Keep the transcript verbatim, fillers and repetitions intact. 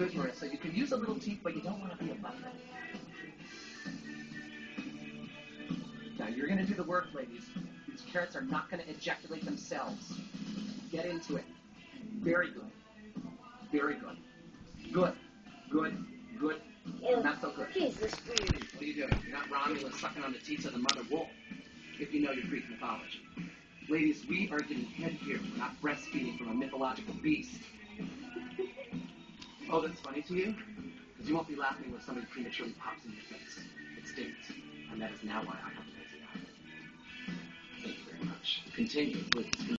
Good, Marissa. You can use a little teeth, but you don't want to be a button. Now, you're going to do the work, ladies. These carrots are not going to ejaculate themselves. Get into it. Very good. Very good. Good. Good. Good. Not so good. Jesus, please. What are you doing? You're not Romulus sucking on the teats of the mother wolf, if you know your Greek mythology. Ladies, we are getting head here. We're not breastfeeding from a mythological beast. Oh, that's funny to you? Because you won't be laughing when somebody prematurely pops in your face. It stings. And that is now why I have to take it out. Thank you very much. Continue, please.